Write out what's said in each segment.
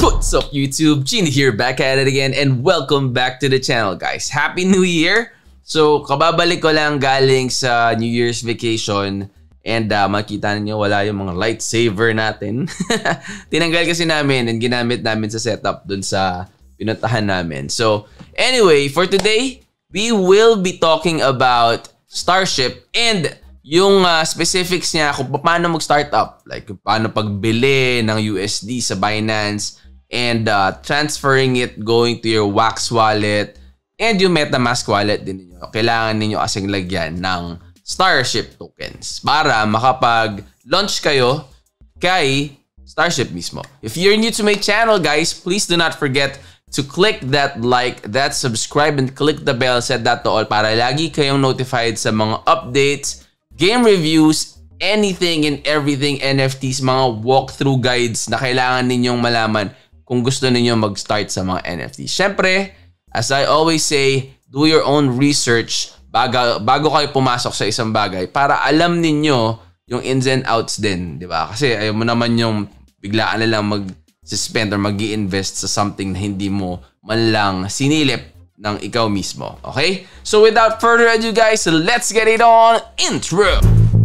What's up YouTube? Gene here, back at it again, and welcome back to the channel, guys. Happy New Year! So, kababalik ko lang galing sa New Year's vacation and makita niyo wala yung mga lightsaber natin. Tinanggal kasi namin and ginamit namin sa setup dun sa pinuntahan namin. So, anyway, for today, we will be talking about Starship and yung specifics niya kung paano mag-start up. Like, paano pagbili ng USD sa Binance and transferring it, going to your Wax wallet and yung MetaMask wallet din niyo. Kailangan niyo kasing lagyan ng Starship tokens para makapag-launch kayo kay Starship mismo. If you're new to my channel, guys, please do not forget to click that like, that subscribe, and click the bell, set that to all para lagi kayong notified sa mga updates, game reviews, anything and everything NFTs, mga walkthrough guides na kailangan ninyong malaman kung gusto ninyo mag-start sa mga NFTs. Syempre, as I always say, do your own research bago kayo pumasok sa isang bagay para alam ninyo yung ins and outs din, di ba? Kasi ayaw mo naman yung biglaan na lang mag-spend or mag-i-invest sa something na hindi mo man lang sinilip ng ikaw mismo. Okay? So without further ado, guys, let's get it on intro!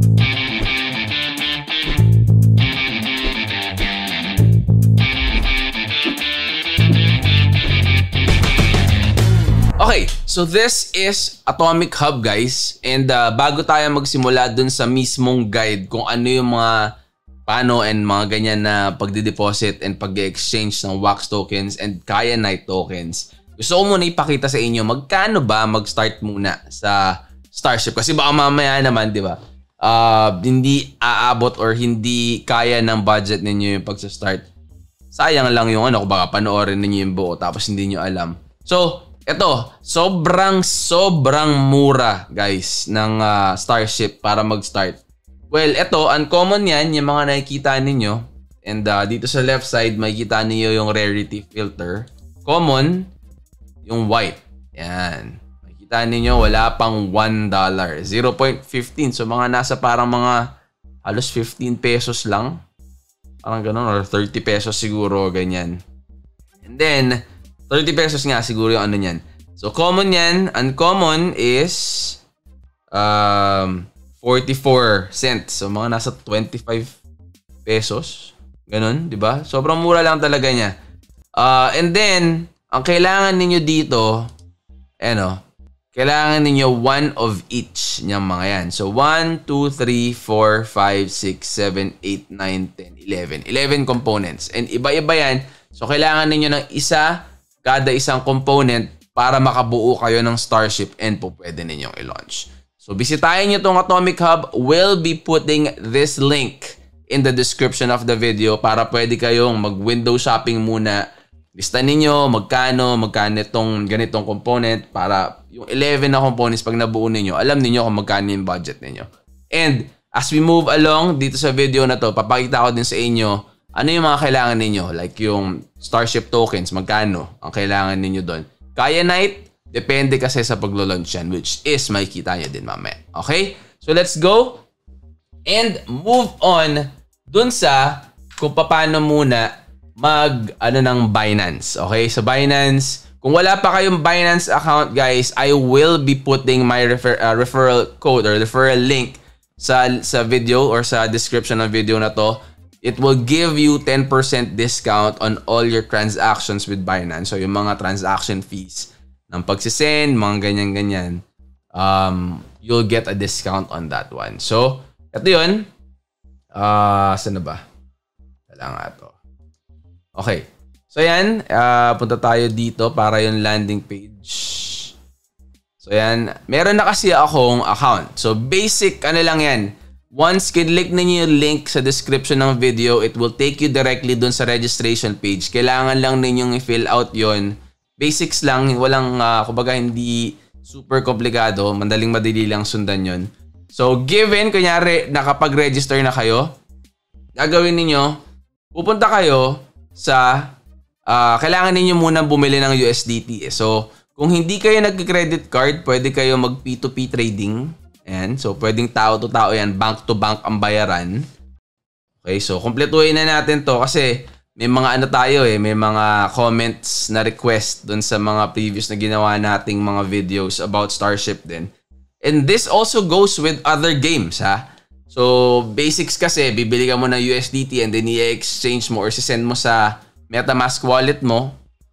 Okay, so this is Atomic Hub, guys. And bago tayo magsimula dun sa mismong guide kung ano yung mga paano and mga ganyan na pagde-deposit and pag-exchange ng Wax tokens and Kyanite tokens, gusto ko muna ipakita sa inyo magkano ba mag-start muna sa Starship. Kasi baka mamaya naman, di ba, hindi aabot or hindi kaya ng budget ninyo yung pag-start. Sayang lang yung ano, baka panoorin ninyo yung buo tapos hindi nyo alam. So, ito, sobrang mura, guys, ng Starship para mag-start. Well, ito, uncommon yan, yung mga nakikita ninyo. And dito sa left side, makikita niyo yung rarity filter. Common, yung white. Yan. Makikita ninyo, wala pang $1. 0.15. So, mga nasa parang mga halos 15 pesos lang. Parang ganun, or 30 pesos siguro, ganyan. And then, 30 pesos nga siguro yung ano niyan. So, common yan. Uncommon is 44 cents. So, mga nasa 25 pesos. Ganun, di ba? Sobrang mura lang talaga niya. And then, ang kailangan ninyo dito, kailangan ninyo one of each niyang mga yan. So, 1, 2, 3, 4, 5, 6, 7, 8, 9, 10, 11. 11 components. And iba-iba yan. So, kailangan ninyo ng isa kada isang component para makabuo kayo ng Starship and po pwede ninyong i-launch. So, bisitahin nyo itong Atomic Hub. We'll be putting this link in the description of the video para pwede kayong mag-window shopping muna. Lista ninyo magkano itong ganitong component para yung 11 na components pag nabuo ninyo, alam ninyo kung magkano yung budget ninyo. And as we move along dito sa video na to, papakita ko din sa inyo ano yung mga kailangan ninyo? Like yung Starship tokens, magkano ang kailangan ninyo doon? Kyanite, depende kasi sa paglo-launch yan, which is makikita nyo din mamaya. Okay? So let's go and move on dun sa kung paano muna ng Binance. Okay? So Binance, kung wala pa kayong Binance account, guys, I will be putting my referral code or referral link sa video or sa description ng video na to. It will give you 10% discount on all your transactions with Binance. So, yung mga transaction fees ng pagsisend, mga ganyan-ganyan, you'll get a discount on that one. So, ito yun. Saan na ba? Wala nga ito. Okay. So, yan. Punta tayo dito para yung landing page. So, yan. Meron na kasi akong account. So, basic, lang yan. Once kinlik ninyo yung link sa description ng video, it will take you directly dun sa registration page. Kailangan lang ninyong i-fill out yon. Basics lang, walang, kumbaga hindi super komplikado. Madali lang sundan yon. So, given, kunyari, nakapag-register na kayo, gagawin ninyo, pupunta kayo sa, kailangan ninyo muna bumili ng USDT. So, kung hindi kayo nag-credit card, pwede kayo mag P2P trading. Ayan. So, pwedeng tao to tao yan. Bank to bank ang bayaran. Okay. So, kumpletuhin na natin to kasi may mga ano tayo may mga comments na request dun sa mga previous na ginawa nating mga videos about Starship din. And this also goes with other games, ha? So, basics kasi, bibili ka mo ng USDT and then i-exchange mo or sisend mo sa MetaMask wallet mo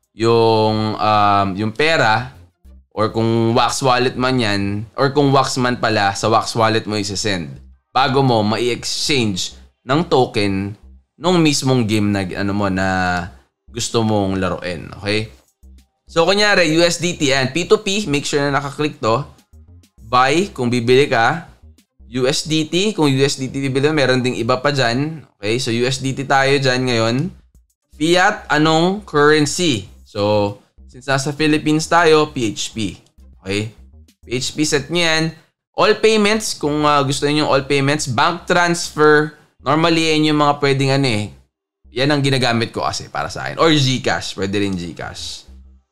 yung pera, or kung Wax wallet man yan, or kung Wax man pala, sa Wax wallet mo i-send bago mo ma-exchange ng token nung mismong game na na gusto mong laruin. Okay? So, kunyari, USDT yan. P2P, make sure na nakaklik to. Buy, kung bibili ka. USDT, kung USDT bibili mo, meron ding iba pa dyan. Okay? So, USDT tayo dyan ngayon. Fiat, anong currency? So, since nasa Philippines tayo, PHP. Okay? PHP set nyo yan. All payments, kung gusto niyo all payments. Bank transfer, normally yan yung mga pwedeng yan ang ginagamit ko kasi para sa akin. Or GCash, pwede rin GCash.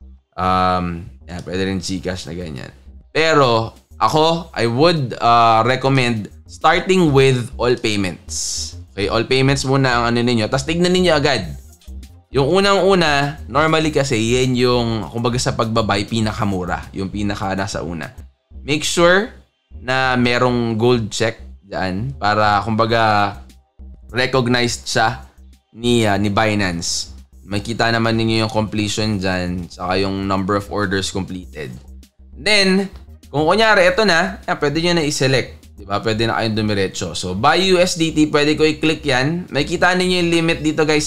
Yan, pwede rin GCash na ganyan. Pero, ako, I would recommend starting with all payments. Okay, all payments muna ang ninyo. Tapos tignan ninyo agad. Yung unang-una, normally kasi, yan yung, kumbaga sa pagbabay, pinakamura. Yung pinaka nasa una. Make sure na merong gold check dyan para, kumbaga, recognized siya ni Binance. Makita naman ninyo yung completion dyan, saka yung number of orders completed. Then, kung kunyari, ito na, pwede nyo na i-select. Diba? Pwede na kayong dumiretso. So, buy USDT, pwede ko i-click yan. Makikita ninyo yung limit dito guys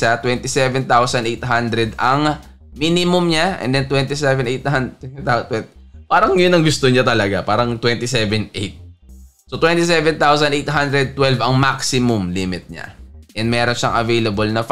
27,800 ang minimum niya. And then 27,800. Parang yun ang gusto niya talaga. Parang 27,800. So, 27,812 ang maximum limit niya. And meron siyang available na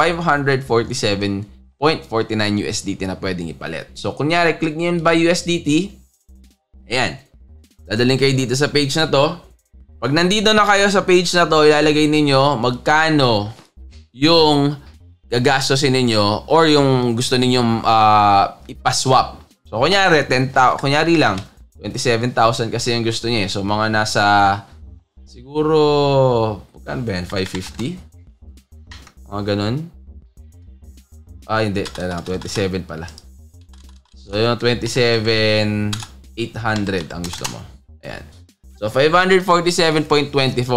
547.49 USDT na pwedeng ipalit. So, kunyari, click nyo yung buy USDT. Ayan. Dadaling kayo dito sa page na to. Pag nandito na kayo sa page na to, ilalagay ninyo magkano yung gagastosin ninyo or yung gusto ninyong ipaswap. So, kunyari, 10,000, kunyari lang, 27,000 kasi yung gusto niya. So, mga nasa, siguro, magkano ba yan? 550? Mga ganun. Hindi. Talagang 27 pala. So, yung 27,800 ang gusto mo. Ayan. So, 547.24.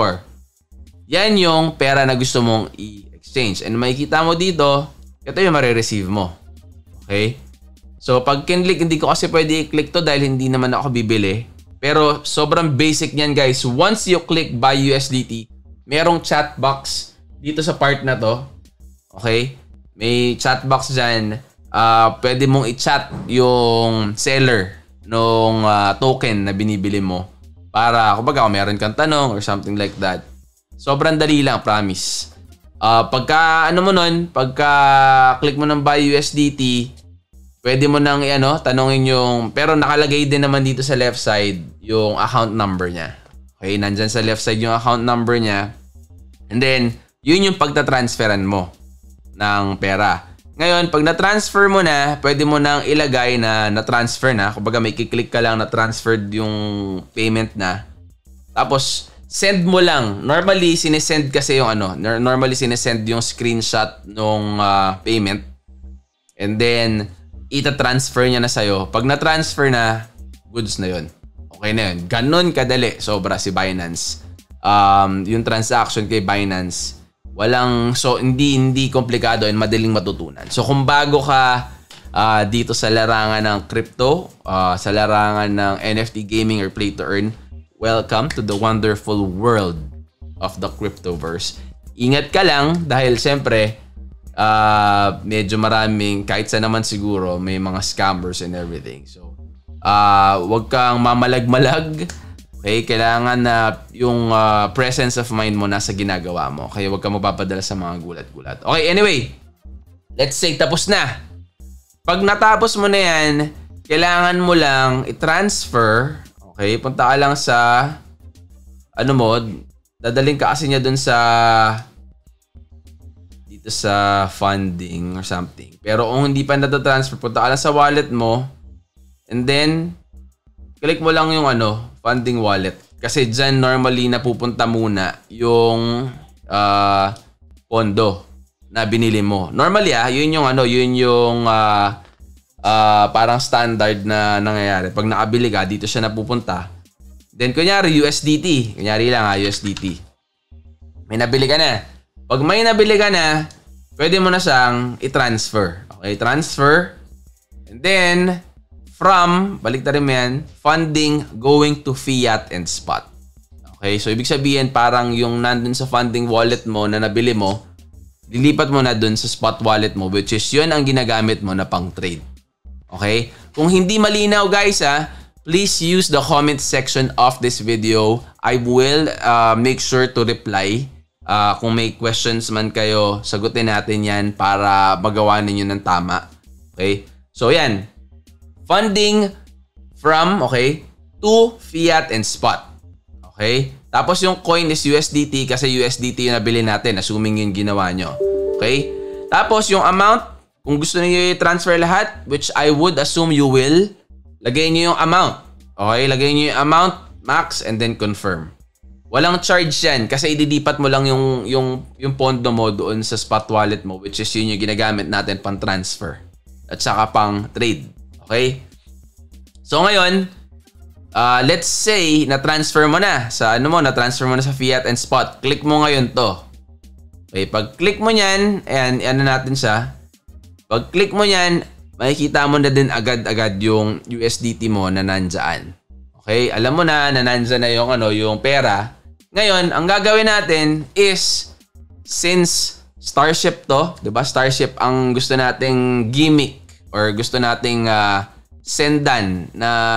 Yan yung pera na gusto mong i-exchange. And makikita mo dito, ito yung marireceive mo. Okay? So, pag kinlik, hindi ko kasi pwede i-click to dahil hindi naman ako bibili. Pero, sobrang basic niyan guys. Once you click buy USDT, merong chat box dito sa part na to. Okay? May chat box dyan. Pwede mong i-chat yung seller nung token na binibili mo. Para, kumbaga, kung meron kang tanong or something like that. Sobrang dali lang, promise. Pagka click mo ng buy USDT, pwede mo nang tanongin yung, pero nakalagay din naman dito sa left side yung account number niya. Okay, nandyan sa left side yung account number niya. And then, yun yung pagtatransferan mo ng pera. Ngayon, pag na-transfer mo na, pwede mo nang ilagay na na-transfer na. Kumbaga may kiklik ka lang na transferred yung payment na. Tapos, send mo lang. Normally, sinesend kasi yung normally sinesend yung screenshot nung payment. And then, ita-transfer niya na sa'yo. Pag na-transfer na, goods na yun. Okay na yun. Ganon kadali. Sobra si Binance. Yung transaction kay Binance, hindi komplikado and madaling matutunan. So kung bago ka dito sa larangan ng crypto, sa larangan ng NFT gaming or play to earn, welcome to the wonderful world of the cryptoverse. Ingat ka lang dahil siyempre medyo maraming, kahit sa naman siguro, may mga scammers and everything. So wag kang mamalag-malag. Okay, kailangan na yung presence of mind mo nasa ginagawa mo. Kaya huwag kang mapapadala sa mga gulat-gulat. Okay, anyway. Let's say tapos na. Pag natapos mo na yan, kailangan mo lang i-transfer. Okay, punta ka lang sa dadaling ka kasi niya dun sa dito sa funding or something. Pero kung hindi pa nata-transfer, punta ka lang sa wallet mo. And then, click mo lang yung funding wallet. Kasi dyan normally napupunta muna yung pondo na binili mo. Normally yun yung parang standard na nangyayari. Pag nakabili ka, dito siya napupunta. Then kunyari USDT. Kunyari lang USDT. May nabili ka na. Pag may nabili ka na, pwede mo na siyang i-transfer. Okay, transfer. And then, balik na rin yan, funding going to fiat and spot. Okay, so ibig sabihin parang yung nandun sa funding wallet mo na nabili mo, lilipat mo na dun sa spot wallet mo, which is yun ang ginagamit mo na pang trade. Okay? Kung hindi malinaw guys please use the comment section of this video. I will make sure to reply. Kung may questions man kayo, sagutin natin yan para magawa ninyo ng tama. Okay? So yan. Funding from, to fiat and spot. Okay? Tapos yung coin is USDT kasi USDT yung nabili natin, assuming yung ginawa nyo. Okay? Tapos yung amount, kung gusto niyo i-transfer lahat, which I would assume you will, lagay niyo yung amount. Okay? Lagay niyo yung amount, max, and then confirm. Walang charge yan kasi idilipat mo lang yung pondo mo doon sa spot wallet mo, which is yun yung ginagamit natin pang transfer at saka pang trade. Okay? So ngayon, let's say na-transfer mo na sa na-transfer mo na sa fiat and spot. Click mo ngayon to. Okay, pag click mo niyan, ayan, natin siya. Pag click mo niyan, makikita mo na din agad-agad yung USDT mo na nandiyan. Okay, alam mo na nandiyan na yung pera. Ngayon, ang gagawin natin is since Starship to, 'di ba? Starship ang gusto nating gimmick or gusto nating sendan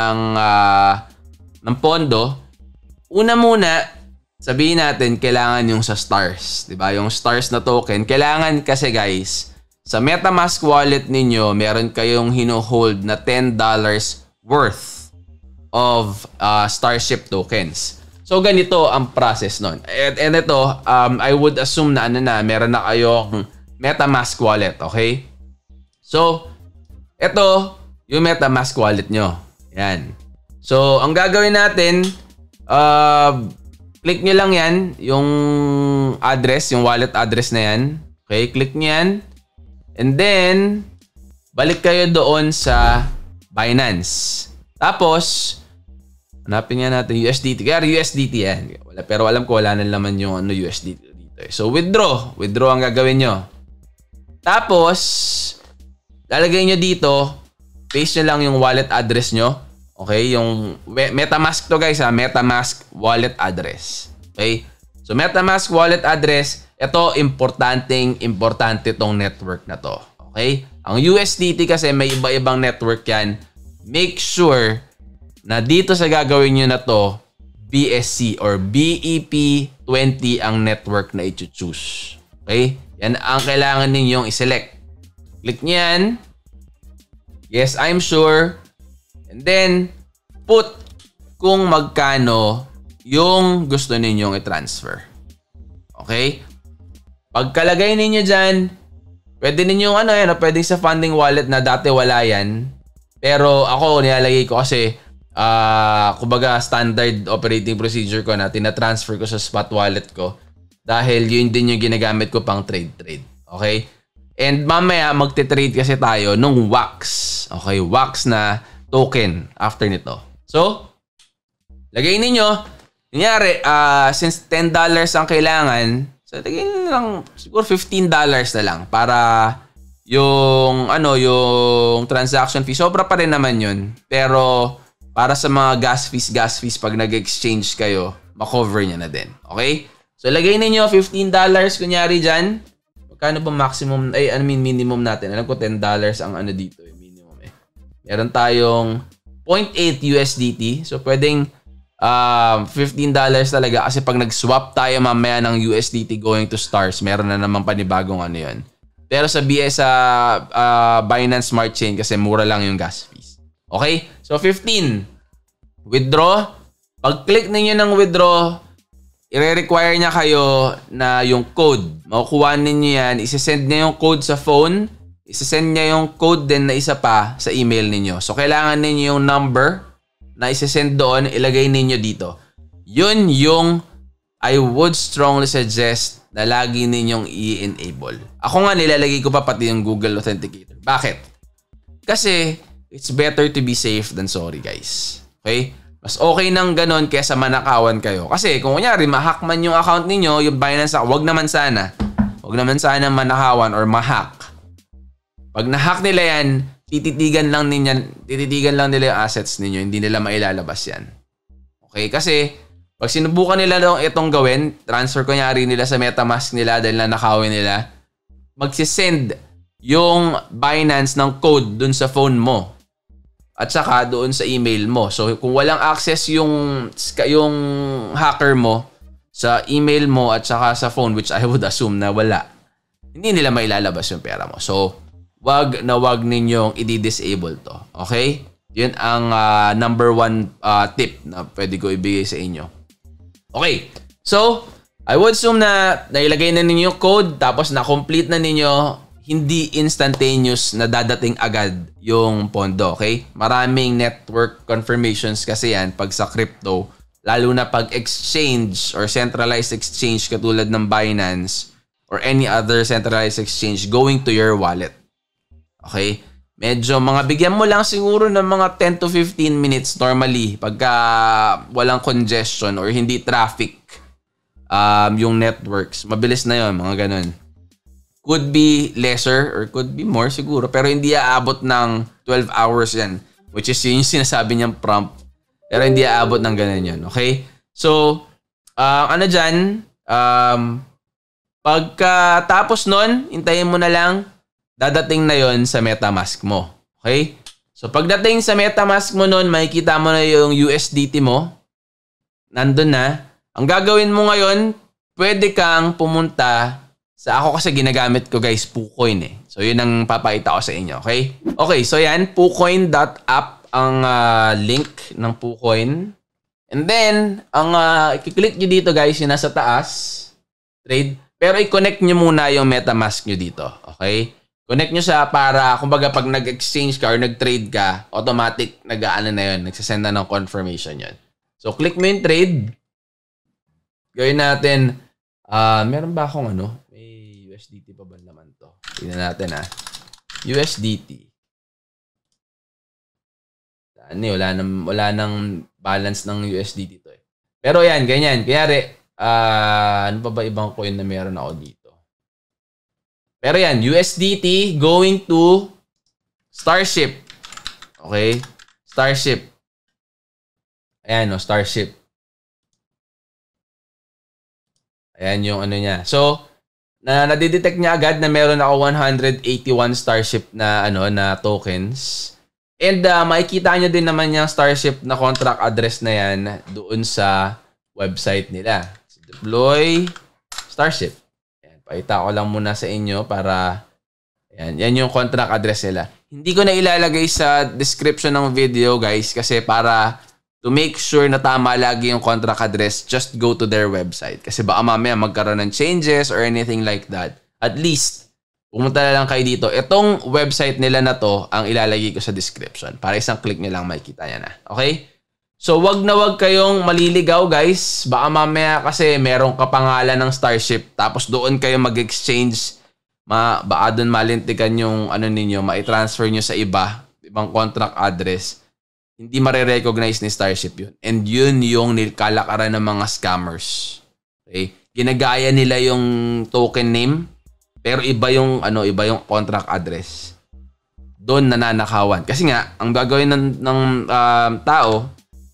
ng pondo. Una muna, sabihin natin kailangan yung sa stars, 'di ba? Yung stars na token, kailangan kasi guys, sa MetaMask wallet ninyo, meron kayong hino-hold na $10 worth of Starship tokens. So ganito ang process nun. And ito, I would assume na meron na kayong MetaMask wallet, okay? So, ito yung MetaMask wallet nyo. Yan. So, ang gagawin natin, click nyo lang yan, yung address, yung wallet address na yan. Okay, click nyo yan. And then, balik kayo doon sa Binance. Tapos, hanapin nga natin USDT. Kaya USDT yan. Pero alam ko wala na naman yung USDT dito. So, withdraw. Withdraw ang gagawin nyo. Tapos, lalagay nyo dito, paste nyo lang yung wallet address nyo. Okay? Yung MetaMask to guys MetaMask wallet address. Okay? So, MetaMask wallet address, ito, importante tong network na to. Okay? Ang USDT kasi may iba-ibang network yan. Make sure na dito sa gagawin nyo na to, BSC or BEP20 ang network na i-choose. Okay? Yan ang kailangan ninyong i-select. Click nyo yan. Yes, I'm sure. And then, put kung magkano yung gusto ninyong i-transfer. Okay? Pagkalagay ninyo dyan, pwede ninyong pwede sa funding wallet na dati wala yan. Pero ako, nilalagay ko kasi kumbaga standard operating procedure ko na tina-transfer ko sa spot wallet ko dahil yun din yung ginagamit ko pang trade. Okay? And mamaya magte-trade kasi tayo nung WAX. Okay? WAX na token after nito. So, lagay ninyo. Kunyari, since $10 ang kailangan, so lagay nyo lang siguro $15 na lang para yung transaction fee. Sobra pa rin naman yun. Pero para sa mga gas fees pag nag-exchange kayo, makover niya na din. Okay? So, lagay ninyo $15 kunyari dyan. Magkano ba maximum, minimum natin? Alam ko $10 ang dito, minimum Meron tayong 0.8 USDT. So, pwedeng $15 talaga kasi pag nag-swap tayo mamaya ng USDT going to stars, meron na naman panibagong yun. Pero sa Binance Smart Chain kasi mura lang yung gas fees. Okay? So, 15. Withdraw. Pag-click ninyo ng withdraw, i-require niya kayo na yung code. Makukuha ninyo yan. Isasend niya yung code sa phone. Isasend niya yung code din na isa pa sa email ninyo. So, kailangan ninyo yung number na isasend doon. Ilagay ninyo dito. Yun yung I would strongly suggest na lagi ninyong i-enable. Ako nga nilalagay ko pa pati yung Google Authenticator. Bakit? Kasi it's better to be safe than sorry, guys. Okay? Mas okay nang ganon kaysa manakawan kayo. Kasi kung kunyari mahack man yung account ninyo, yung Binance, wag naman sana. Wag naman sana manakawan or mahack. Pag nahack nila yan, tititigan lang nila yung assets ninyo. Hindi nila mailalabas yan. Okay? Kasi pag sinubukan nila itong gawin, transfer kunyari nila sa MetaMask nila dahil nanakawin nila, magsisend yung Binance ng code dun sa phone mo. At saka doon sa email mo. So kung walang access yung hacker mo sa email mo at saka sa phone, which I would assume na wala, hindi nila mailalabas yung pera mo. So wag ninyong i-disable to. Okay? Yun ang number 1 tip na pwede ko ibigay sa inyo. Okay. So I would assume na nailagay na ninyo yung code tapos na-complete na ninyo. Hindi instantaneous na dadating agad yung pondo, okay? Maraming network confirmations kasi yan pag sa crypto, lalo na pag exchange or centralized exchange katulad ng Binance or any other centralized exchange going to your wallet. Okay? Medyo mga bigyan mo lang siguro ng mga 10 to 15 minutes normally pagka walang congestion or hindi traffic yung networks. Mabilis na yon, mga ganun. Could be lesser or could be more siguro. Pero hindi aabot ng 12 hours yan. Which is yung sinasabi niyang prompt. Pero hindi aabot ng ganun yun. Okay? So, ano dyan? Pagkatapos nun, hintayin mo na lang, dadating na yon sa MetaMask mo. Okay? So, pagdating sa MetaMask mo nun, makikita mo na yung USDT mo. Nandun na. Ang gagawin mo ngayon, pwede kang pumunta ako kasi ginagamit ko guys, PooCoin eh. So yun ang papakita ko sa inyo, okay? Okay, so yan, PooCoin.app ang link ng PooCoin. And then, ang i-click nyo dito guys, yung nasa taas, trade. Pero i-connect nyo muna yung MetaMask nyo dito, okay? Connect nyo siya para, kumbaga pag nag-exchange ka or nag-trade ka, automatic nag-aano na yun, nagsasend na ng confirmation yun. So click mo yung trade. Gawin natin, meron ba akong USDT pa ba naman to? Tingnan natin USDT. Wala nang balance ng USDT to eh. Pero yan, ganyan. Kaya ano pa ba ibang coin na meron ako dito? Pero yan, USDT going to Starship. Okay? Starship. Ayan Starship. Ayan yung ano niya. So, nadidetect niya agad na meron ako 181 Starship na na tokens. And makikita niyo din naman yung Starship na contract address na yan doon sa website nila. So, deploy Starship. Ayan, pakita ko lang muna sa inyo para yan yung contract address nila. Hindi ko na ilalagay sa description ng video guys kasi para to make sure na tama lagi yung contract address, just go to their website. Kasi baka mamaya magkaroon ng changes or anything like that. At least, pumunta na lang kayo dito. Itong website nila na to, ang ilalagay ko sa description. Para isang click nyo lang makikita niya na. Okay? So, wag kayong maliligaw, guys. Baka mamaya kasi merong kapangalan ng Starship. Tapos doon kayo mag-exchange. Baka doon malintikan yung ninyo, ma-transfer nyo sa ibang contract address. Hindi mare-recognize ni Starship yun. And yun yung kalakaran ng mga scammers. Okay? Ginagaya nila yung token name, pero iba yung contract address. Doon nananakawan. Kasi nga, ang gagawin ng tao,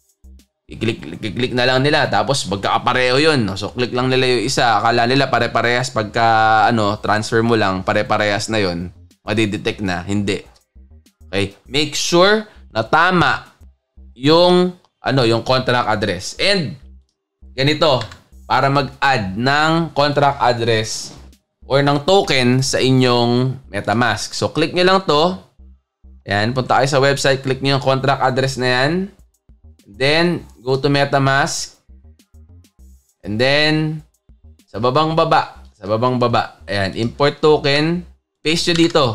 i-click na lang nila, tapos magkakapareho yun. So, click lang nila yung isa. Akala nila pare-parehas pagka transfer mo lang, pare-parehas na yun. Madidetect na. Hindi. Okay? Make sure na tama yung contract address. And ganito, para mag-add ng contract address or ng token sa inyong MetaMask. So click nyo lang to. Ayan, punta kayo sa website, click nyo yung contract address na yan. Then go to MetaMask. And then sa babang baba, ayan, import token, paste nyo dito.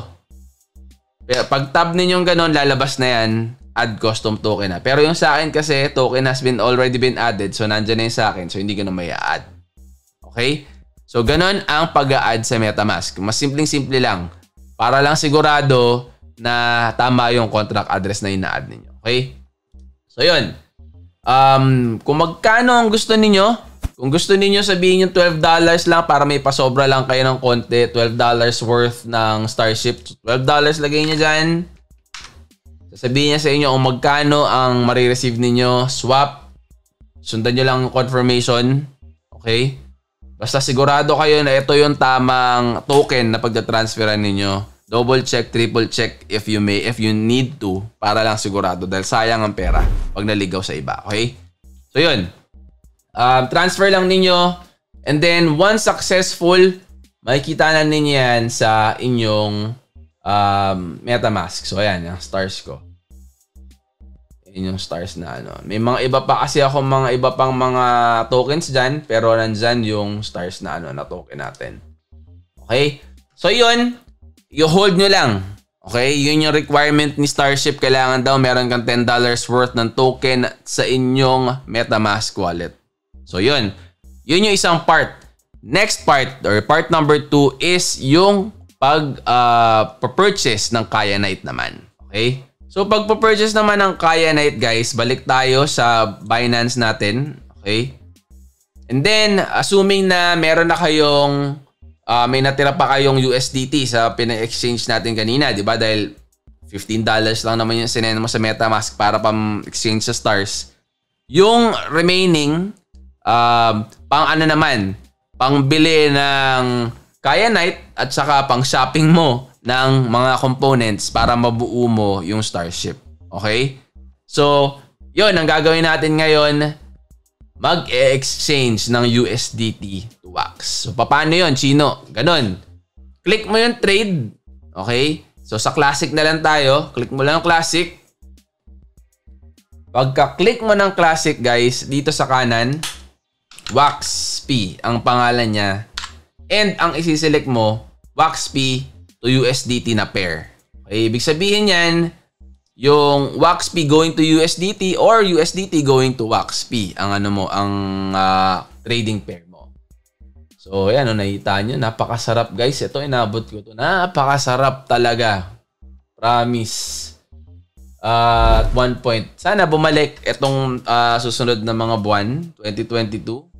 Pag tab ninyong ganon, lalabas na yan, add custom token na. Pero yung sa akin kasi, token has already been added. So, nandyan na yung sa akin. So, hindi ko na may add. Okay? So, ganun ang pag-a-add sa MetaMask. Mas simpleng-simple lang. Para lang sigurado na tama yung contract address na ina-add ninyo. Okay? So, yun. Kung magkano ang gusto ninyo, kung gusto ninyo sabihin yung $12 lang para may pasobra lang kayo ng konti, $12 worth ng Starship. $12 lagay nyo dyan. Sasabihin niya sa inyo kung magkano ang marireceive ninyo. Swap. Sundan nyo lang yung confirmation. Okay? Basta sigurado kayo na ito yung tamang token na pagtatransferan ninyo. Double check, triple check if you need to para lang sigurado dahil sayang ang pera pag naligaw sa iba. Okay? So yun. Transfer lang ninyo and then once successful, makikita na ninyo yan sa inyong MetaMask. So ayan, yung stars ko. Yung stars na ano. May mga iba pa kasi ako mga iba pang mga tokens dyan pero nandyan yung stars na ano na token natin. Okay? So yun, i-hold nyo lang. Okay? Yun yung requirement ni Starship. Kailangan daw meron kang $10 worth ng token sa inyong MetaMask wallet. So yun. Yun yung isang part. Next part or part number 2 is yung purchase ng Kyanite naman. Okay? So, pag purchase naman ng Kyanite, guys, balik tayo sa Binance natin. Okay? And then, assuming na meron na kayong, may natira pa kayong USDT sa pina-exchange natin kanina, di ba? Dahil $15 lang naman yung sinend mo sa MetaMask para pang-exchange sa stars. Yung remaining, pang ano naman, pang bili ng Kyanite at saka pang shopping mo ng mga components para mabuo mo yung Starship. Okay? So, yun ang gagawin natin ngayon. Mag-exchange ng USDT to WAX. So, paano yun, Chino? Ganon. Click mo yung trade. Okay? So, sa Classic na lang tayo. Click mo lang yung Classic. Pagka-click mo ng Classic, guys, dito sa kanan, WAXP ang pangalan niya. And ang isi-select mo, WAXP to USDT na pair. Okay, ibig sabihin yan, yung WAXP going to USDT or USDT going to WAXP ang ano mo, ang trading pair mo. So, ayan, nakita nyo, napakasarap guys. Ito, inabot ko to. Napakasarap talaga. Promise. At one point, sana bumalik itong susunod na mga buwan, 2022.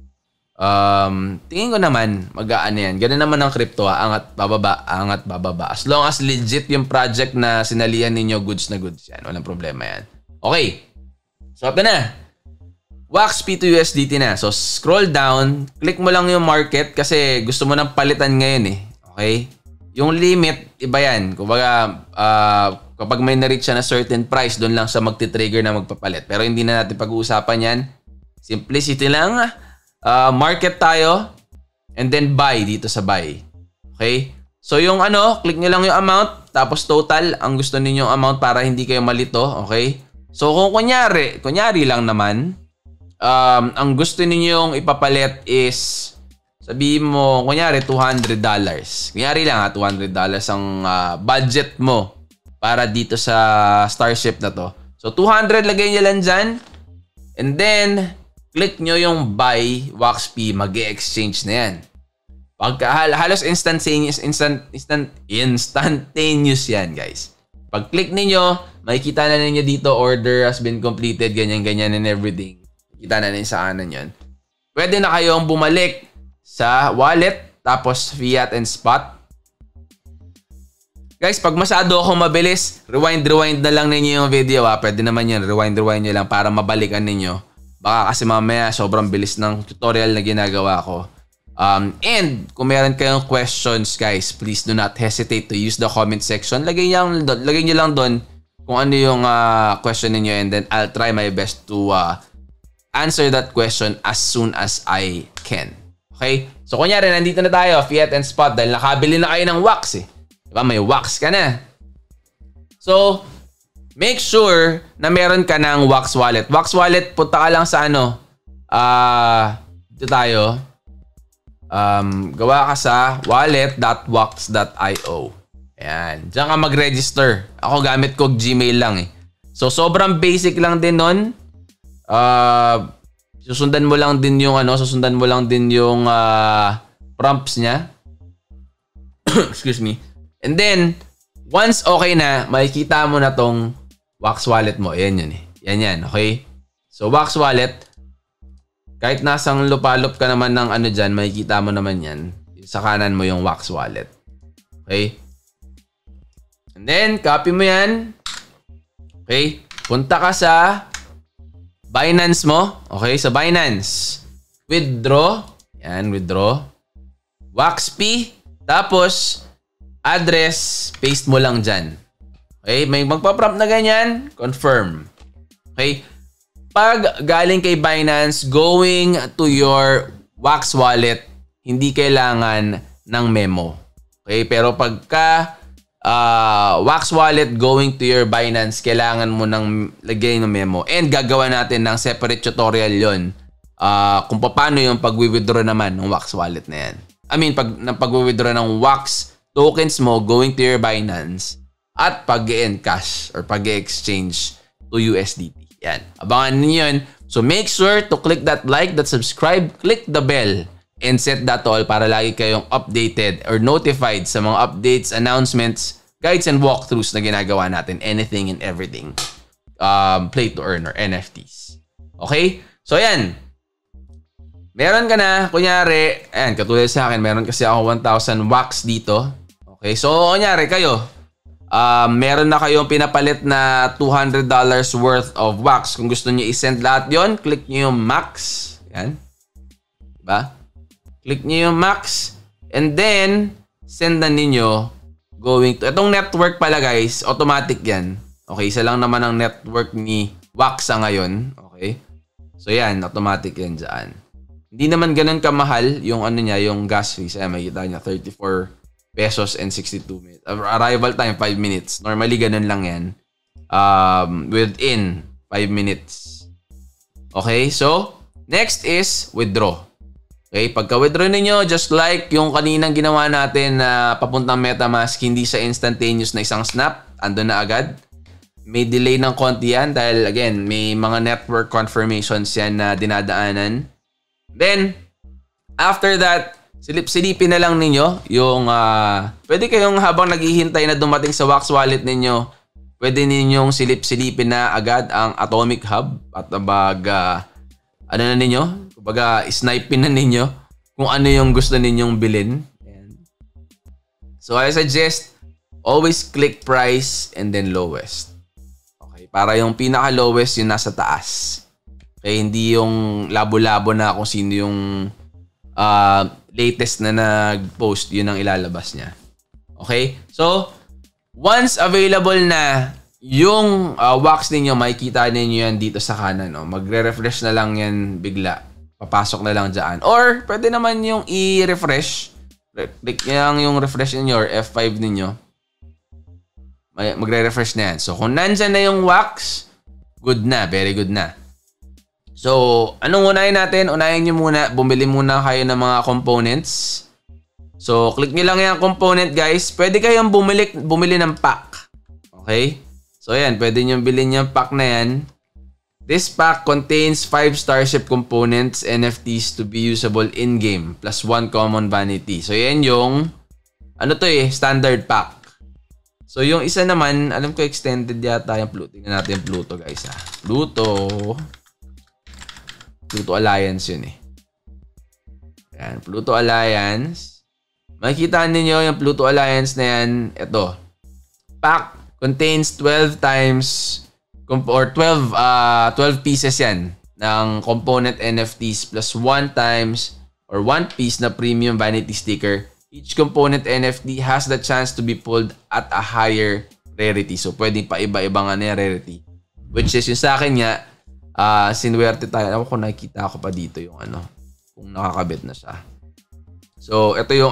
Tingin ko naman mag-aan yan. Ganun naman ang crypto, angat bababa, angat bababa. As long as legit yung project na sinalihan ninyo, goods na goods yan. Walang problema yan. Okay. So, ito na. WAXP to USDT na. So, scroll down. Click mo lang yung market kasi gusto mo nang palitan ngayon eh. Okay? Yung limit, iba yan. Kumbaga, kapag may na-reach siya na certain price, doon lang siya magti-trigger na magpapalit. Pero hindi na natin pag-uusapan yan. Simplicity lang. Market tayo and then buy dito sa buy. Okay? So yung ano, click nyo lang yung amount tapos total ang gusto ninyong amount para hindi kayo malito. Okay? So kung kunyari lang naman, ang gusto ninyong ipapalit is sabihin mo, kunyari $200. Kunyari lang $200 ang budget mo para dito sa Starship na to. So 200 lagay nyo lang dyan and then click nyo yung buy WAXP, mag-exchange na yan. Pagka halos instantaneous yan, guys. Pag click niyo, makikita na ninyo dito order has been completed, ganyan and everything. Kita na ninyo sa kanan yan. Pwede na kayong bumalik sa wallet, tapos fiat and spot. Guys, pag masyado ako mabilis, rewind na lang ninyo yung video. Pwede naman yan, rewind nyo lang para mabalikan ninyo. Baka kasi mamaya sobrang bilis ng tutorial na ginagawa ko. And kung meron kayong questions, guys, please do not hesitate to use the comment section. Lagay nyo lang doon kung ano yung question niyo and then I'll try my best to answer that question as soon as I can. Okay? So kunyari, nandito na tayo, fiat and spot dahil nakabili na kayo ng wax eh. Diba? May wax ka na. So, make sure na meron ka ng Wax Wallet. Wax Wallet, punta ka lang sa ano. Dito tayo. Gawa ka sa wallet.wax.io. Ayan. Diyan ka mag-register. Ako gamit ko Gmail lang eh. So, sobrang basic lang din nun. Susundan mo lang din yung prompts niya. Excuse me. And then, once okay na, makikita mo na tong Wax Wallet mo. Yan yun eh. Yan, okay? So, Wax Wallet, kahit nasang lupalop ka naman ng ano dyan, makikita mo naman yan. Sa kanan mo yung Wax Wallet. Okay? And then, copy mo yan. Okay? Punta ka sa Binance mo. Okay? Sa Binance. Withdraw. Yan, withdraw. WaxP. Tapos, address, paste mo lang dyan. Okay? May magpa-prompt na ganyan, confirm. Okay? Pag galing kay Binance, going to your Wax Wallet, hindi kailangan ng memo. Okay? Pero pagka Wax Wallet going to your Binance, kailangan mo nang lagay ng memo. And gagawa natin ng separate tutorial yon kung paano yung pag-withdraw naman ng Wax Wallet na yan. I mean, pag-withdraw ng Wax tokens mo going to your Binance at pag-encash or pag-exchange to USDT. Yan. Abangan niyo yun. So make sure to click that like, that subscribe, click the bell, and set that all para lagi kayong updated or notified sa mga updates, announcements, guides, and walkthroughs na ginagawa natin. Anything and everything. Play to earn or NFTs. Okay? So yan. Meron ka na, kunyari, ayan, katulad sa akin, meron kasi ako 1,000 wax dito. Okay, so kunyari kayo, meron na kayong pinapalit na $200 worth of wax. Kung gusto niyo i-send lahat yon, click niyo yung max. Yan. Diba? Click niyo yung max. And then, send na ninyo going to... Itong network pala guys, automatic yan. Okay, isa lang naman ang network ni Waxa ngayon. Okay. So yan, automatic yan dyan. Hindi naman ganun kamahal yung ano niya, yung gas fees. Ayan, makikita niya, 34 pesos and 62 minutes. Arrival time, 5 minutes. Normally, ganun lang yan. Within 5 minutes. Okay, so, next is withdraw. Okay, pagka-withdraw ninyo, just like yung kaninang ginawa natin na papuntang MetaMask, hindi sa instantaneous na isang snap, ando na agad. May delay ng konti yan dahil, again, may mga network confirmations yan na dinadaanan. Then, after that, silip-silipin na lang ninyo yung, pwede kayong habang naghihintay na dumating sa Wax Wallet ninyo, pwede ninyong silip-silipin na agad ang Atomic Hub at ano na ninyo, kumbaga snipin na ninyo kung ano yung gusto ninyong bilhin. So, I suggest, always click price and then lowest. Okay, para yung pinaka-lowest yung nasa taas. Okay, hindi yung labo-labo na kung sino yung latest na nag-post, yun ang ilalabas niya. Okay? So, once available na yung wax ninyo, makikita ninyo yan dito sa kanan. Magre-refresh na lang yan bigla. Papasok na lang dyan. Or, pwede naman yung i-refresh. Click nyo yung refresh ninyo or F5 ninyo. Magre-refresh na yan. So, kung nandyan na yung wax, good na. Very good na. So, anong unahin natin? Unahin nyo muna, bumili muna kayo ng mga components. So, click nyo lang yung component, guys. Pwede kayong bumili ng pack. Okay? So, yan. Pwede nyo bilhin yung pack na yan. This pack contains 5 Starship components, NFTs to be usable in-game, plus 1 common vanity. So, yan yung, standard pack. So, yung isa naman, alam ko extended yata yung Pluto. Tingnan natin yung Pluto, guys. Pluto Alliance yun eh. Ayan, Pluto Alliance. Makikita ninyo yung Pluto Alliance na yan. Ito. Pack contains 12 times or 12 pieces yan ng component NFTs plus 1 times or 1 piece na premium vanity sticker. Each component NFT has the chance to be pulled at a higher rarity. So, pwedeng pa iba-iba nga na rarity. Which is yung sa akin nga, sinuwerte tayo. Ako kung nakikita ako pa dito yung kung nakakabit na siya. So, ito yung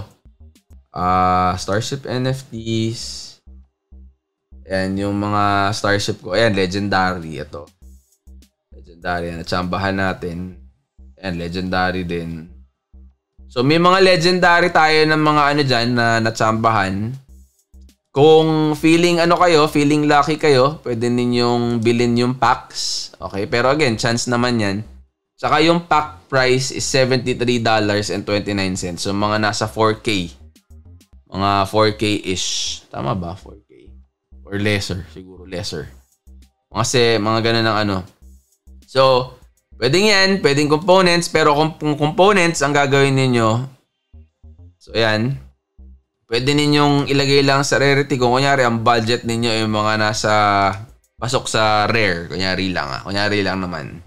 Starship NFTs. Ayan, yung mga Starship ko. Ayan, Legendary. Ito. Legendary. Natsambahan natin. Ayan, Legendary din. So, may mga Legendary tayo ng mga dyan na natsambahan. Kung feeling lucky kayo, pwede ninyong bilhin yung packs. Okay, pero again, chance naman yan. Saka yung pack price is $73.29. So mga nasa 4K. Mga 4K-ish. Tama ba? 4K? Or lesser. Siguro lesser. Kasi mga ganun ng ano. So, pwedeng yan. Pwedeng components. Pero kung components ang gagawin ninyo, so ayan. Pwede ninyong ilagay lang sa rarity. Kung kunyari ang budget ninyo ay mga nasa pasok sa rare. Kunyari lang Kunyari lang naman.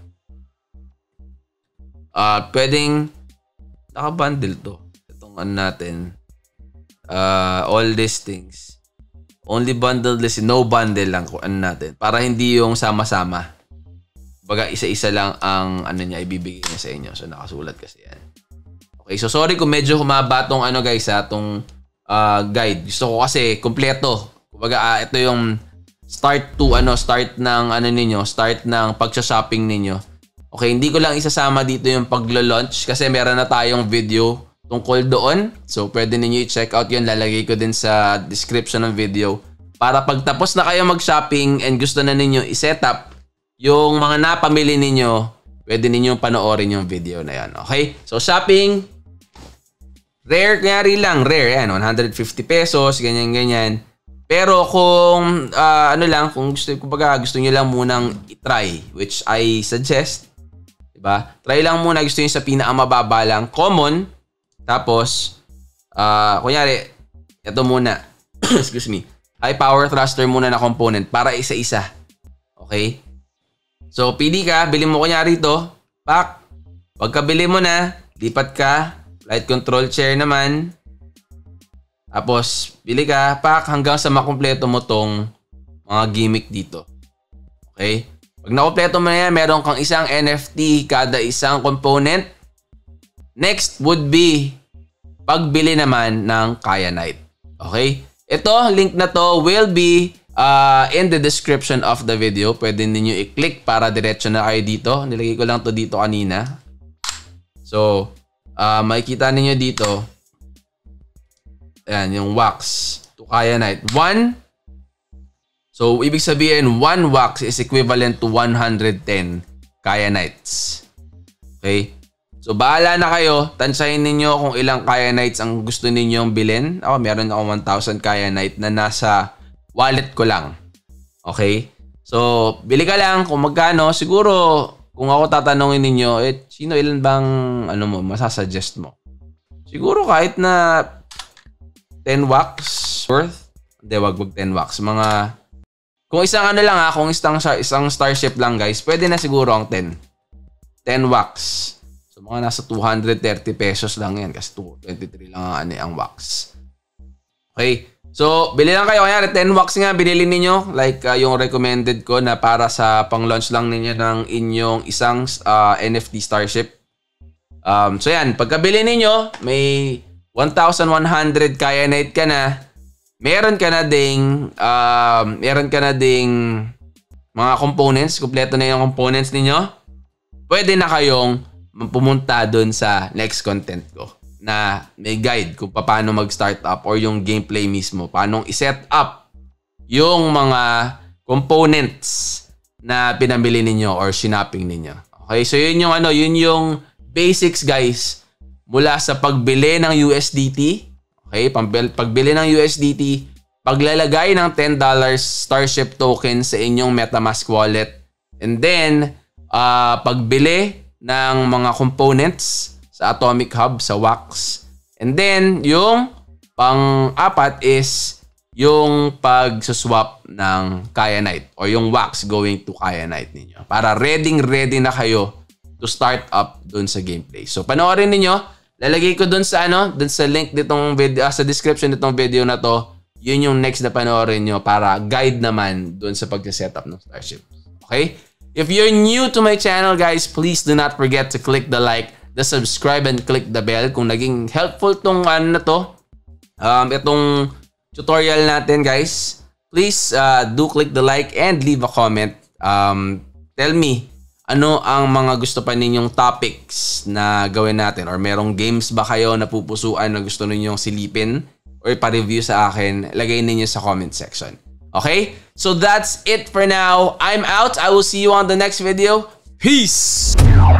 Pwedeng naka-bundle to. Itong ano natin. All these things. Only bundle list. No bundle lang kung ano natin. Para hindi yung sama-sama. Baga isa-isa lang ang ano niya ibibigay niya sa inyo. So nakasulat kasi yan. Okay, so sorry kung medyo humaba tong ano guys tong guide. Gusto ko kasi kumpleto. Kumbaga ito yung start ng pagsa-shopping ninyo. Okay, hindi ko lang isasama dito yung paglo-launch kasi meron na tayong video tungkol doon. So pwede niyo i-check out yun. Lalagay ko din sa description ng video. Para pagtapos na kayo mag-shopping and gusto na ninyo i-set up yung mga napamili ninyo, pwede ninyong panoorin yung video na yan. Okay? So shopping, rare, kanyari lang, rare, yan, 150 pesos, ganyan-ganyan. Pero kung, kung gusto nyo lang munang i-try, which I suggest, diba? Try lang muna, gusto nyo sa pinakamababa lang, common, tapos, kunyari, ito muna, excuse me, high power thruster muna na component para isa-isa. Okay? So, pili ka, bili mo kunyari ito, pak, pagkabili mo na, lipat ka, light control chair naman. Tapos, bili ka, pak, hanggang sa makumpleto mo tong mga gimmick dito. Okay? Pag nakumpleto mo na yan, meron kang isang NFT kada isang component. Next would be pagbili naman ng Kyanite. Okay? Ito, link na to will be in the description of the video. Pwede ninyo i-click para diretso na kayo dito. Nilagay ko lang to dito kanina. So, makikita ninyo dito. Ayan, yung wax to Kyanite. 1. So, ibig sabihin, 1 wax is equivalent to 110 Kyanites. Okay? So, bahala na kayo. Tansyahin ninyo kung ilang Kyanites ang gusto ninyong bilhin. Ako, meron akong 1,000 Kyanite na nasa wallet ko lang. Okay? So, bili ka lang kung magkano. Siguro, kung ako tatanungin ninyo, sino ilan bang masasuggest mo? Siguro kahit na 10 wax worth. Hindi, wag 10 wax. Kung isang kung isang starship lang guys, pwede na siguro ang 10. 10 wax. So, mga nasa 230 pesos lang yan kasi 23 lang ang wax. Okay? So, bili lang kayo. Kaya 10 wax nga, binili ninyo. Like yung recommended ko na para sa pang-launch lang ninyo ng inyong isang NFT Starship. So, yan. Pagkabili ninyo, may 1,100 Kyanite ka na. Meron ka na ding mga components. Kompleto na yung components ninyo. Pwede na kayong pumunta dun sa next content ko na may guide kung paano mag-start up or yung gameplay mismo. Paano i-set up yung mga components na pinamili ninyo or shinapping ninyo. Okay, so yun yung basics guys mula sa pagbili ng USDT. Okay, pagbili ng USDT, paglalagay ng $10 Starship token sa inyong MetaMask wallet, and then pagbili ng mga components sa Atomic Hub, sa Wax. And then, yung pang-apat is yung pag-swap ng Kyanite or yung Wax going to Kyanite ninyo. Para ready na kayo to start up dun sa gameplay. So, panoorin ninyo. Lalagay ko dun sa link nitong video, sa description nitong video na to. Yun yung next na panoorin nyo para guide naman dun sa pag-setup ng Starship. Okay? If you're new to my channel, guys, please do not forget to click the like, the subscribe, and click the bell. Kung naging helpful tong itong tutorial natin, guys, please do click the like and leave a comment. Tell me, ano ang mga gusto pa ninyong topics na gawin natin? Or merong games ba kayo na pupusuan na gusto ninyong silipin or pa-review sa akin? Lagay ninyo sa comment section. Okay? So that's it for now. I'm out. I will see you on the next video. Peace!